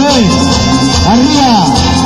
Arriba.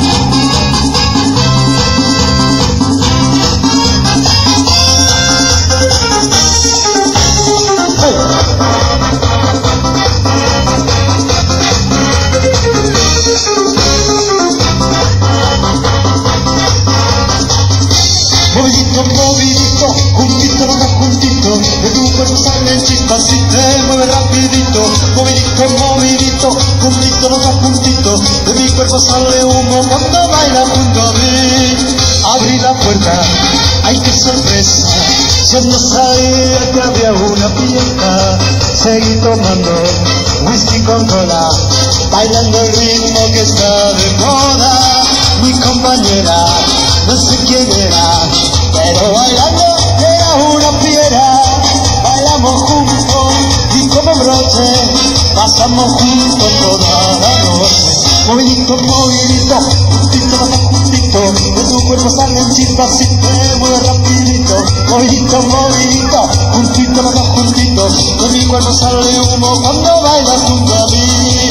Movidito, movidito, juntito, no más juntito, de tu cuerpo salen chispas y te mueve rapidito. Movidito, movidito, juntito, no más juntito, de mi cuerpo sale humo cuando baila junto a mí. Abrí la puerta, ay qué sorpresa, yo no sabía que había una fiesta. Seguí tomando whisky con cola, bailando el ritmo que está de moda. Mi compañera, no sé quién era, pero bailando era una fiera. Bailamos juntos y como broche pasamos juntos toda la noche. Movidito, movidito, juntito, no más juntito, de tu cuerpo salen chispas y te mueve rapidito. Movidito, movidito, juntito, no más juntito, de mi cuerpo sale humo cuando bailas junto a mí.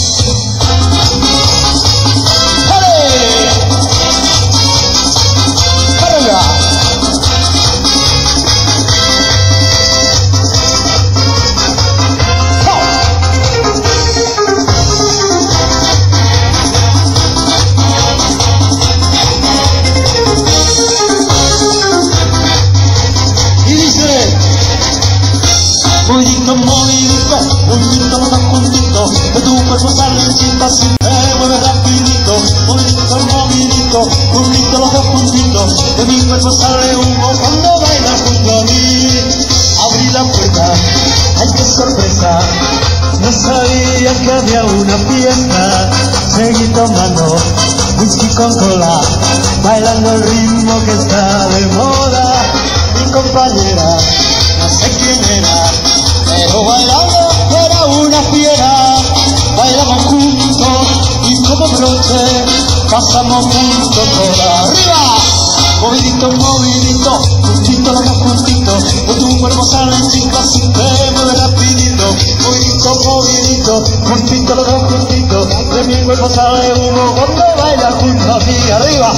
Movidito, movidito, juntito, no más juntito, de tu cuerpo salen chispas y te mueve rapidito. Movidito, movidito, juntito, los dos juntitos, de mi cuerpo sale humo cuando bailas junto a mí. Abrí la puerta, ay qué sorpresa, no sabía que había una fiesta. Seguí tomando whisky con cola, bailando el ritmo que está de moda. Mi compañera, no sé quién era, pero bailando era una fiera. Bailamos juntos y como broche pasamos juntos toda arriba. Movidito, movidito, juntito, los dos juntitos, de tu cuerpo salen chispas y te mueve rapidito. Movidito, movidito, juntito, los dos juntitos, de mi cuerpo sale humo cuando baila junto a mí. Arriba.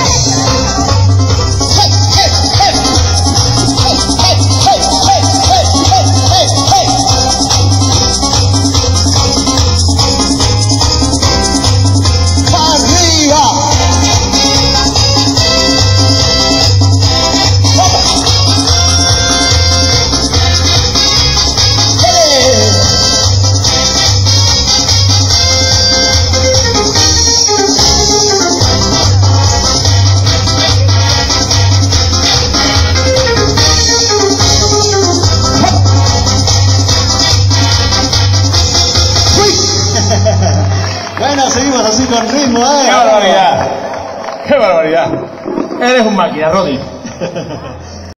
Bueno, seguimos así con ritmo, ¡Qué barbaridad! ¡Qué barbaridad! Eres un máquina, Roddy.